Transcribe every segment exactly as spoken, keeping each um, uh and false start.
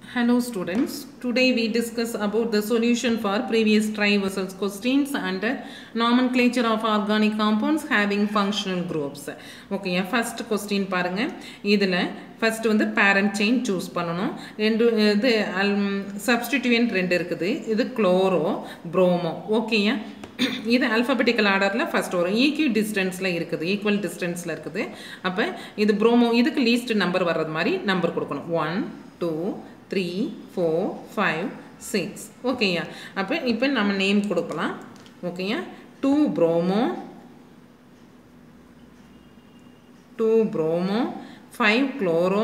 Hello students, today we discuss about the solution for previous try vessels questions under nomenclature of organic compounds having functional groups. Okay, first question பாருங்க. இதுல first வந்து parent chain choose பண்ணனும். ரெண்டு இது substituent ரெண்டு இருக்குது. இது chloro, bromo. ஓகேயா? இது alphabetical orderல first ஒரு equal distanceல இருக்குது. equal distanceல இருக்குது. அப்ப இது bromo இதுக்கு least number வர்றது மாதிரி number கொடுக்கணும். one, two, three, four, five, six. ஓகேயா? அப்ப இப்போ நம்ம நேம் கொடுக்கலாம். ஓகேயா? two bromo, two bromo, five chloro,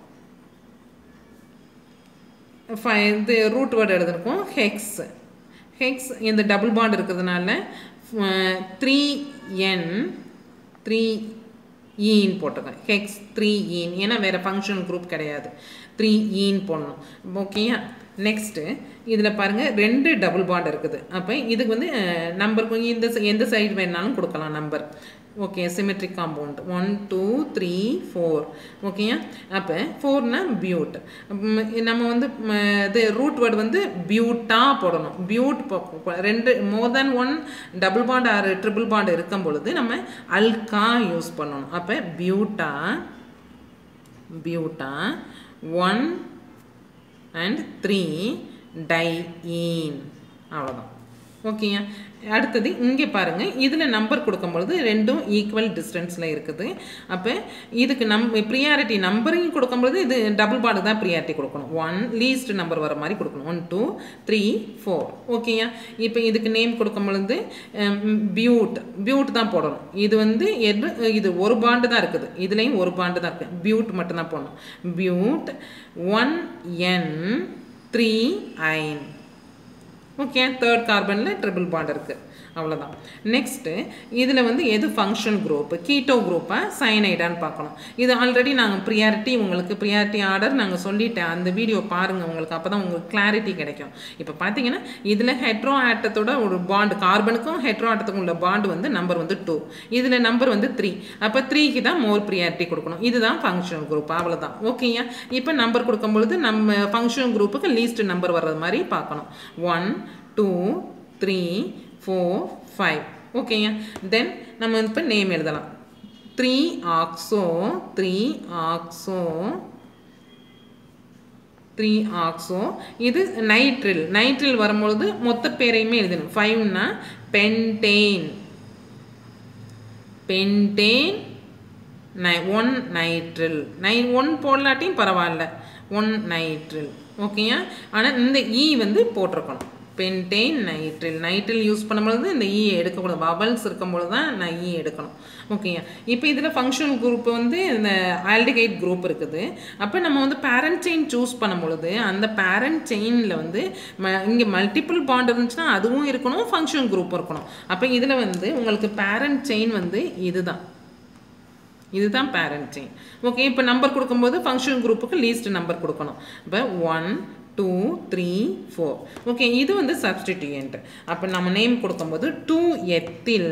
five the root word எடுத்துருக்கோம் hex. hex இந்த double bond இருக்கிறதுனால three n three ஈன் போட்டுருக்கேன் hex three ஈன் ஏன்னா வேற ஃபங்க்ஷனல் குரூப் கிடையாது three ஈன் போடணும் ஓகேயா நெக்ஸ்ட் இதில் பாருங்க ரெண்டு டபுள் பாண்ட் இருக்குது அப்போ இதுக்கு வந்து நம்பர் இந்த எந்த சைடு வேணாலும் கொடுக்கலாம் number okay symmetric compound one two three four ஓகேயா அப்போ ஃபோர்னா பியூட் நம்ம வந்து இது ரூட் வேர்டு வந்து பியூட்டா போடணும் பியூட் ரெண்டு more than one double bond or triple bond இருக்கும் பொழுது நம்ம அல்கா யூஸ் பண்ணணும் அப்போ buta buta one and three diene அவ்வளோதான் ஓகேயா அடுத்தது இங்கே பாருங்கள் இதில் நம்பர் கொடுக்கும்பொழுது ரெண்டும் ஈக்குவல் டிஸ்டன்ஸில் இருக்குது அப்போ இதுக்கு நம் ப்ரியாரிட்டி நம்பரையும் கொடுக்கும்பொழுது இது டபுள் பாண்டு தான் ப்ரியாரிட்டி கொடுக்கணும் ஒன் லீஸ்ட் நம்பர் வர மாதிரி கொடுக்கணும் ஒன் டூ த்ரீ ஃபோர் ஓகேயா இப்போ இதுக்கு நேம் கொடுக்கும் பொழுது பியூட் பியூட் தான் போடணும் இது வந்து எது இது ஒரு பாண்டு தான் இருக்குது இதுலேயும் ஒரு பாண்டு தான் இருக்குது பியூட் மட்டும்தான் போடணும் but one en three yne okay third கார்பனில் ட்ரிபிள் பாண்ட் இருக்குது அவ்வளோதான் நெக்ஸ்ட்டு இதில் வந்து எது ஃபங்க்ஷன் குரூப்பு கீட்டோ குரூப்பை சைனைடான்னு பார்க்கணும் இது ஆல்ரெடி நாங்கள் ப்ரியாரிட்டி உங்களுக்கு ப்ரியாரிட்டி ஆர்டர் நாங்கள் சொல்லிட்டேன் அந்த வீடியோ பாருங்கள் உங்களுக்கு அப்போ தான் உங்களுக்கு கிளாரிட்டி கிடைக்கும் இப்போ பார்த்தீங்கன்னா இதில் ஹெட்ரோ ஆட்டத்தோட ஒரு பாண்டு கார்பனுக்கும் ஹெட்ரோ ஆட்டத்துக்கும் உள்ள பாண்டு வந்து நம்பர் வந்து டூ இதில் நம்பர் வந்து த்ரீ அப்போ த்ரீக்கு தான் மோர் ப்ரியாரிட்டி கொடுக்கணும் இதுதான் ஃபங்க்ஷனல் குரூப் அவ்வளோதான் ஓகேயா இப்போ நம்பர் கொடுக்கும்பொழுது நம்ம ஃபங்க்ஷனல் குரூப்புக்கு லீஸ்ட் நம்பர் வர்றது மாதிரி பார்க்கணும் one two three four five ஓகேயா தென் நம்ம இப்போ நேம் எழுதலாம் three oxo three oxo three oxo இது நைட்ரில் நைட்ரில் வரும்பொழுது மொத்த பேரையுமே எழுதணும் ஃபைவ்னா பென்டேன் பென்டேன் நை ஒன் நைட்ரில் நை ஒன் போடலாட்டியும் பரவாயில்ல ஒன் நைட்ரில் ஓகேயா ஆனால் இந்த இ வந்து போட்டிருக்கணும் பென்டேன் நைட்ரில் நைட்ரில் யூஸ் பண்ணும்பொழுது இந்த இ எடுக்கக்கூடாது பபல்ஸ் இருக்கும்பொழுது தான் நான் இ எடுக்கணும் ஓகேயா இப்போ இதில் ஃபங்க்ஷனல் குரூப் வந்து இந்த ஆல்டிகைட் குரூப் இருக்குது அப்போ நம்ம வந்து பேரண்ட் செயின் சூஸ் பண்ணும் பொழுது அந்த பேரண்ட் செயினில் வந்து ம இங்கே மல்டிபிள் பாண்ட் இருந்துச்சுன்னா அதுவும் இருக்கணும் ஃபங்க்ஷனல் குரூப் இருக்கணும் அப்போ இதில் வந்து உங்களுக்கு பேரண்ட் செயின் வந்து இதுதான் இதுதான் பேரண்ட் செயின் ஓகே இப்போ நம்பர் கொடுக்கும்போது ஃபங்க்ஷனல் குரூப்புக்கு லீஸ்ட் நம்பர் கொடுக்கணும் இப்போ one two three four okay இது வந்து சப்ஸ்டிடியூயன்ட் அப்போ நம்ம நேம் கொடுக்கும்போது two ethyl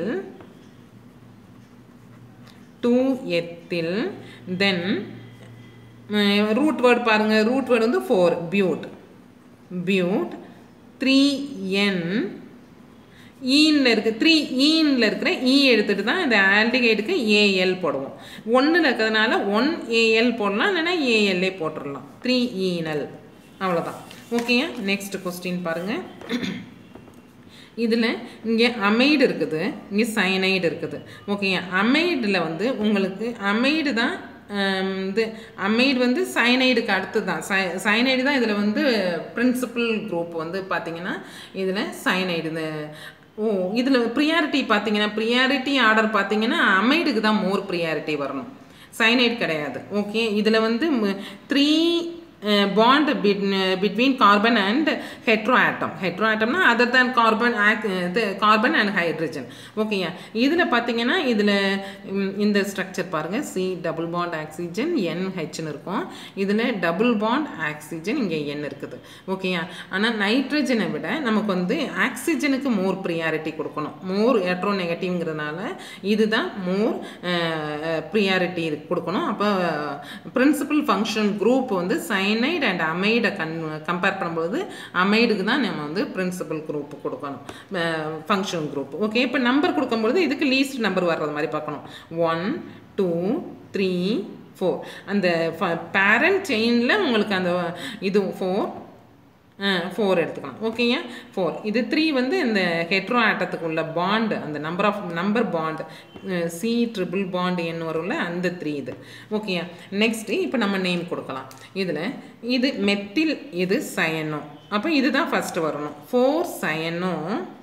two ethyl then root word பாருங்கள் ரூட் வேர்டு வந்து four but but three en ஈனில் இருக்குது த்ரீ ஈனில் இருக்கிற இ எடுத்துகிட்டு தான் இந்த ஆல்டிகைடுக்கு ஏஎல் போடுவோம் ஒன்றில் இருக்கிறதுனால ஒன் ஏஎல் போடலாம் இல்லைன்னா ஏஎல்ஏ போட்டுடலாம் த்ரீ ஈனல் அவ்வளோதான் ஓகேயா நெக்ஸ்ட் கொஸ்டின் பாருங்கள் இதில் இங்கே அமைடு இருக்குது இங்கே சைனைடு இருக்குது ஓகேயா அமைடில் வந்து உங்களுக்கு அமைடு தான் இது அமைடு வந்து சைனைடுக்கு அடுத்து தான் சை சைனைடு தான் இதில் வந்து பிரின்சிபல் குரூப் வந்து பார்த்திங்கன்னா இதில் சைனைடு இந்த ஓ இதில் ப்ரியாரிட்டி பார்த்தீங்கன்னா ப்ரியாரிட்டி ஆர்டர் பார்த்தீங்கன்னா அமைடுக்கு தான் மோர் ப்ரியாரிட்டி வரணும் சைனைடு கிடையாது ஓகே இதில் வந்து three bond between carbon and heteroatom heteroatom na other than carbon the carbon and hydrogen okay ya idhula pathina idhula இந்த ஸ்ட்ரக்சர் பாருங்க C double bond oxygen N H னு இருக்கும் இதுல double bond oxygen இங்க N இருக்குது ஓகேயா ஆனா நைட்ரஜனை விட நமக்கு வந்து ஆக்ஸிஜனுக்கு மோர் பிரியாரிட்டி கொடுக்கணும் மோர் எலக்ட்ரோ நெகட்டிவ்ங்கிறதுனால இதுதான் மோர் பிரியாரிட்டி கொடுக்கணும் அப்ப பிரின்சிபல் ஃபங்க்ஷன் குரூப் வந்து சைன் cyanide and amide கன் கம்பேர் பண்ணும்போது அமைடுக்கு தான் நம்ம வந்து பிரின்சிபல் குரூப் கொடுக்கணும், ஃபங்க்ஷனல் குரூப். ஓகே, இப்போ நம்பர் கொடுக்கும்பொழுது இதுக்கு லீஸ்ட் நம்பர் வர்றது மாதிரி பார்க்கணும். One two three four. அந்த பேரண்ட் செயினில் உங்களுக்கு அந்த இது ஃபோர் ஃபோர் எடுத்துக்கலாம். ஓகேயா, ஃபோர். இது த்ரீ வந்து இந்த ஹெட்ரோ ஆட்டத்துக்கு உள்ள பாண்டு, அந்த number of number bond C triple bond என்ன வரும்ல அந்த த்ரீ இது. ஓகேயா, நெக்ஸ்ட்டு இப்போ நம்ம நேம் கொடுக்கலாம். இதில் இது மெத்தில், இது சயனோ. அப்போ இதுதான் ஃபஸ்ட்டு வரணும். Four cyano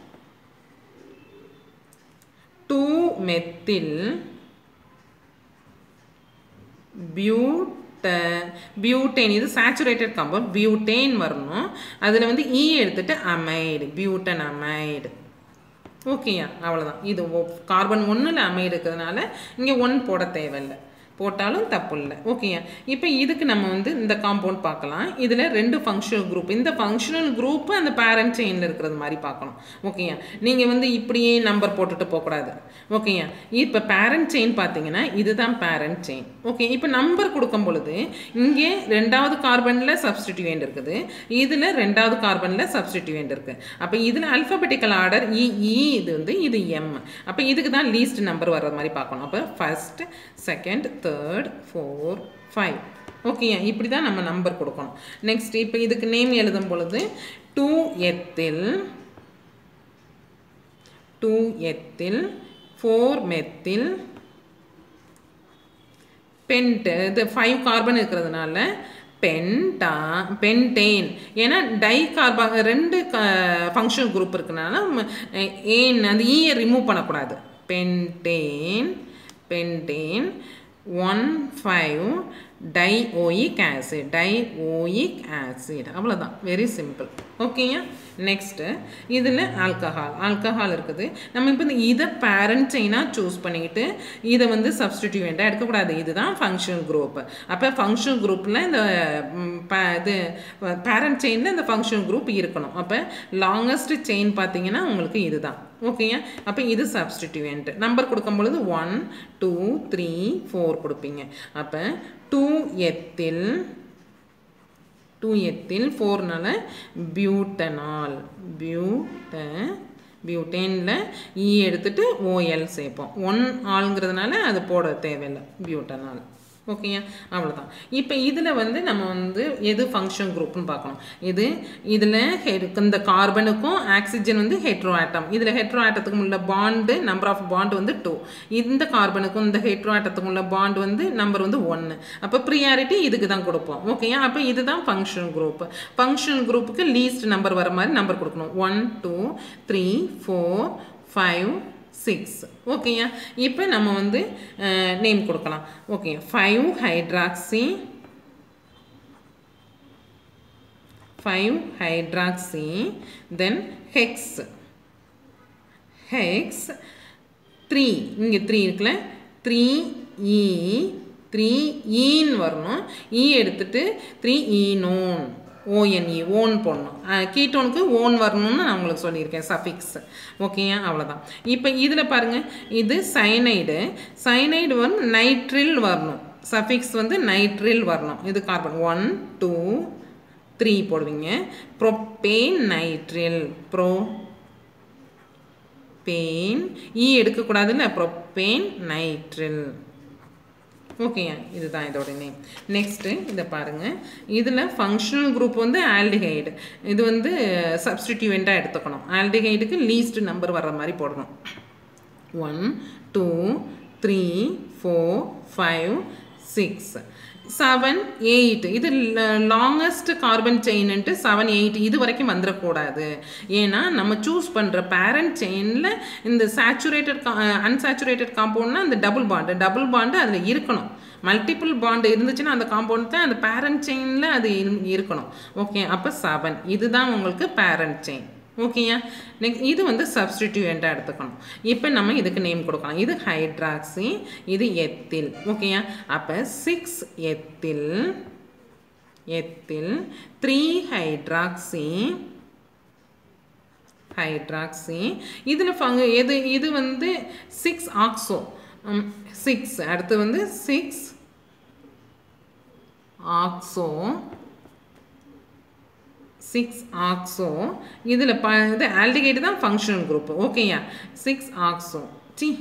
two methyl but butane. இது சேச்சுரேட்டட் காம்பவுண்ட், பியூட்டேன் வரணும். அதில் வந்து ஈ எடுத்துட்டு அமைடு, பியூட்டன் அமைடு. ஓகேயா, அவ்வளோதான். இது கார்பன் ஒன்றில் அமைடு இருக்கிறதுனால இங்கே ஒன் போட தேவையில்லை, போட்டாலும் தப்பு இல்லை. ஓகேயா, இப்போ இதுக்கு நம்ம வந்து இந்த காம்பவுண்ட் பார்க்கலாம். இதில் ரெண்டு ஃபங்க்ஷனல் குரூப், இந்த ஃபங்க்ஷனல் குரூப்பு அந்த பேரண்ட் செயினில் இருக்கிறது மாதிரி பார்க்கணும். ஓகேயா, நீங்கள் வந்து இப்படியே நம்பர் போட்டுட்டு போகக்கூடாது. ஓகேயா, இப்போ பேரண்ட் செயின் பார்த்தீங்கன்னா இதுதான் பேரண்ட் செயின். ஓகே, இப்போ நம்பர் கொடுக்கும் பொழுது இங்கே ரெண்டாவது கார்பனில் சப்ஸ்டிடியூயன்ட் இருக்குது, இதில் ரெண்டாவது கார்பனில் சப்ஸ்டிடியூயன்ட் இருக்குது. அப்போ இதில் அல்ஃபபெட்டிக்கல் ஆர்டர் இ இ இது வந்து இது எம். அப்போ இதுக்கு தான் லீஸ்ட் நம்பர் வர்ற மாதிரி பார்க்கணும். அப்போ first, second, third, four, five. ஓகேயா, இப்படி தான் நம்ம நம்பர் கொடுக்கணும். நெக்ஸ்ட் இப்போ இதுக்கு நேம் எழுதும் பொழுது two ethyl two ethyl four methyl pent. இது ஃபைவ் கார்பன் இருக்கிறதுனால பென்டா பென்டேன். ஏன்னா டை கார்பா ரெண்டு ஃபங்க்ஷனல் குரூப் இருக்கிறதுனால ஏன் அந்த ஈயை ரிமூவ் பண்ணக்கூடாது. Pentane pentane one five dioic acid, dioic acid. அவ்வளோதான், வெரி சிம்பிள். ஓகேயா, நெக்ஸ்ட்டு இதில் ஆல்கஹால் ஆல்கஹால் இருக்குது. நம்ம இப்போ இந்த இதை பேரண்ட் செயினாக சூஸ் பண்ணிக்கிட்டு இதை வந்து சப்ஸ்டிடியூயண்ட்டாக எடுக்கக்கூடாது. இதுதான் ஃபங்க்ஷனல் குரூப். அப்போ ஃபங்க்ஷனல் குரூப்பில் இந்த இது பேரண்ட் செயினில் இந்த ஃபங்க்ஷனல் குரூப் இருக்கணும். அப்போ லாங்கஸ்ட் செயின் பார்த்தீங்கன்னா உங்களுக்கு இதுதான். ஓகேயா, அப்போ இது சப்ஸ்டிடியூயன்ட். நம்பர் கொடுக்கும் பொழுது ஒன் டூ த்ரீ ஃபோர் கொடுப்பீங்க. அப்போ டூ எத்தில் டூ எத்தில் ஃபோர்னால பியூட்டனால், பியூட்ட பியூட்டேனில் இ எடுத்துட்டு ஓஎல் சேர்ப்போம். ஒன் ஆளுங்கிறதுனால அது போட தேவையில்லை, பியூட்டனால். ஓகேயா, அவ்வளோதான். இப்போ இதில் வந்து நம்ம வந்து எது ஃபங்க்ஷன் குரூப்னு பார்க்கணும். இது இதில் இந்த கார்பனுக்கும் ஆக்சிஜன் வந்து ஹெட்ரோ ஆட்டம். இதில் ஹெட்ரோ ஆட்டத்துக்கும் உள்ள பாண்டு நம்பர் ஆஃப் பாண்டு வந்து டூ. இந்த கார்பனுக்கும் இந்த ஹெட்ரோ ஆட்டத்துக்கும் உள்ள பாண்டு வந்து நம்பர் வந்து ஒன்று. அப்போ ப்ரியாரிட்டி இதுக்கு தான் கொடுப்போம். ஓகேயா, அப்போ இதுதான் ஃபங்க்ஷன் குரூப். ஃபங்க்ஷன் குரூப்புக்கு லீஸ்ட் நம்பர் வர மாதிரி நம்பர் கொடுக்கணும். One two three four five six. ஓகேயா, இப்போ நம்ம வந்து நேம் கொடுக்கலாம். Okay, five hydroxy five hydroxy then hex hex three. இங்கே த்ரீ இருக்குல்ல, த்ரீ இ த்ரீ ஈன்னு வரணும். இ எடுத்துட்டு த்ரீ ஈனோன், ஓஎன்இ ஓன் போடணும். கீட்டோனுக்கு ஓன் வரணும்னு நான் உங்களுக்கு சொல்லியிருக்கேன், சஃபிக்ஸ். ஓகேயா, அவ்வளோதான். இப்போ இதில் பாருங்கள், இது சைனைடு. சைனைடு வந்து நைட்ரில் வரணும், சஃபிக்ஸ் வந்து நைட்ரில் வரணும். இது கார்பன் ஒன் டூ த்ரீ போடுவீங்க. Propane nitrile, propane E எடுக்கக்கூடாதுல்ல, ப்ரோபேன் நைட்ரில். ஓகேயா, இதுதான் இதோட நேம். நெக்ஸ்ட்டு இதை பாருங்கள், இதில் ஃபங்க்ஷனல் குரூப் வந்து ஆல்டிஹைடு. இது வந்து சப்ஸ்டிடியூவெண்ட்டாக எடுத்துக்கணும். ஆல்டிஹைடுக்கு லீஸ்ட் நம்பர் வர்ற மாதிரி போடணும். One two three four five six seven eight. இது longest carbon chain seven eight இது வரைக்கும் வந்துடக்கூடாது. ஏன்னா நம்ம சூஸ் பண்ணுற பேரண்ட் செயினில் இந்த சேச்சுரேட்டட் அன்சேச்சுரேட்டட் காம்பவுண்ட்னா அந்த டபுள் பாண்டு டபுள் பாண்டு அதில் இருக்கணும். மல்டிபிள் பாண்டு இருந்துச்சுன்னா அந்த காம்பவுண்ட் தான் அந்த பேரண்ட் செயினில் அது இருக்கணும். ஓகே, அப்போ செவன் இதுதான் உங்களுக்கு பேரண்ட் செயின். ஓகேயா, நெக்ஸ்ட் இது வந்து சப்ஸ்டிடியூயண்ட்டாக எடுத்துக்கணும். இப்போ நம்ம இதுக்கு நேம் கொடுக்கலாம். இது ஹைட்ராக்சி, இது எத்தில். ஓகேயா, அப்போ six ethyl ethyl three hydroxy hydroxy இதில் ஃபங்கு எது இது வந்து சிக்ஸ் ஆக்சோ சிக்ஸ். அடுத்து வந்து சிக்ஸ் ஆக்சோ சிக்ஸ் ஆக்ஸோ இதில் ப இது ஆல்டிகைடு தான் ஃபங்க்ஷனல் குரூப் ஓகேயா சிக்ஸ் ஆக்ஸோ சி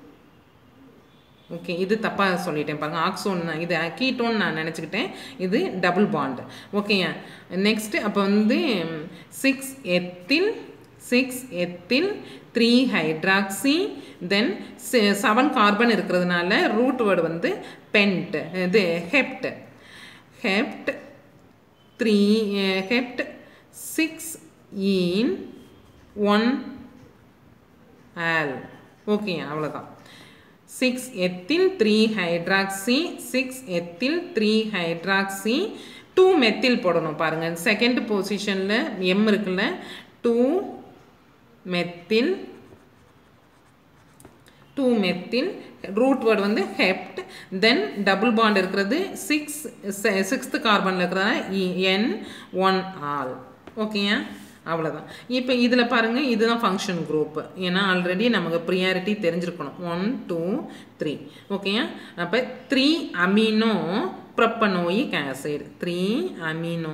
ஓகே இது தப்பாக சொல்லிட்டேன் பாருங்கள் ஆக்ஸோன் இது கீட்டோன் நான் நினச்சிக்கிட்டேன் இது டபுள் பாண்ட் ஓகேயா நெக்ஸ்ட்டு அப்போ வந்து six ethyl six ethyl three hydroxy then seven carbon இருக்கிறதுனால ரூட் வேர்டு வந்து பென்ட் இது hept hept three hept six ene one al okay அவ்வளோதான் six ethyl three hydroxy six ethyl three hydroxy two methyl போடணும் பாருங்கள் second பொசிஷனில் எம் இருக்குல்ல two methyl two methyl root word வந்து ஹெப்ட் தென் டபுள் பாண்ட் இருக்கிறது six sixth கார்பனில் இருக்கிறதா என் ஒன் ஆல் ஓகேயா அவ்வளோதான் இப்போ இதில் பாருங்கள் இதுதான் ஃபங்க்ஷன் குரூப் ஏன்னா ஆல்ரெடி நமக்கு ப்ரியாரிட்டி தெரிஞ்சிருக்கணும் ஒன் டூ த்ரீ ஓகேயா அப்போ three amino propanoic acid three amino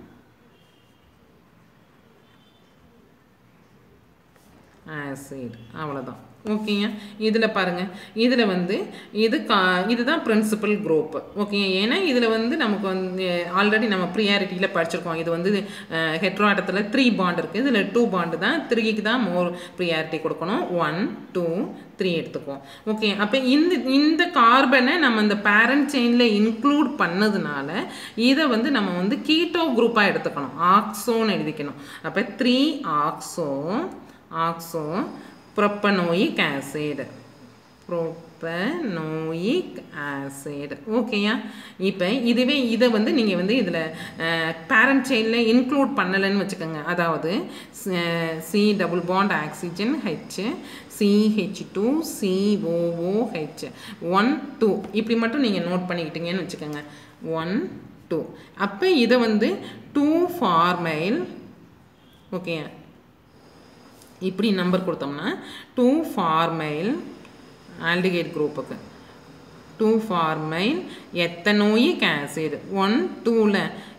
acid அவ்வளோதான் ஓகேங்க இதில் பாருங்கள் இதில் வந்து இது கா இதுதான் பிரின்சிபல் குரூப் ஓகே ஏன்னா இதில் வந்து நமக்கு வந்து ஆல்ரெடி நம்ம ப்ரியாரிட்டியில் படிச்சிருக்கோம் இது வந்து ஹெட்ரோஆட்டத்தில் த்ரீ பாண்ட் இருக்குது இதில் டூ பாண்டு தான் த்ரீக்கு தான் மோர் ப்ரியாரிட்டி கொடுக்கணும் ஒன் டூ த்ரீ எடுத்துக்குவோம் ஓகே அப்போ இந்த இந்த கார்பனை நம்ம இந்த பேரண்ட் செயினில் இன்க்ளூட் பண்ணதுனால இதை வந்து நம்ம வந்து கீட்டோ குரூப்பாக எடுத்துக்கணும் ஆக்ஸோன்னு எழுதிக்கணும் அப்போ three oxo oxo propanoic acid propanoic acid ஓகேயா இப்போ இதுவே இதை வந்து நீங்கள் வந்து இதில் பேரண்ட் செயினில் இன்க்ளூட் பண்ணலைன்னு வச்சுக்கோங்க அதாவது C double bond oxygen H CH two COOH one two இப்படி மட்டும் நீங்கள் நோட் பண்ணிக்கிட்டீங்கன்னு வச்சுக்கோங்க ஒன் டூ அப்போ இதை வந்து டூ ஃபார்மைல் ஓகே இப்படி நம்பர் கொடுத்தோம்னா டூ ஃபார்மைல் ஆல்டிகைட் குரூப்புக்கு two formyl ethanoic acid one டூவில்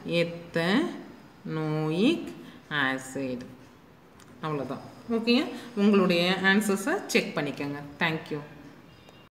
எத்தனோயிக் ஆசிட் அவ்வளோதான் ஓகேங்க உங்களுடைய ஆன்சர்ஸை செக் பண்ணிக்கோங்க தேங்க்யூ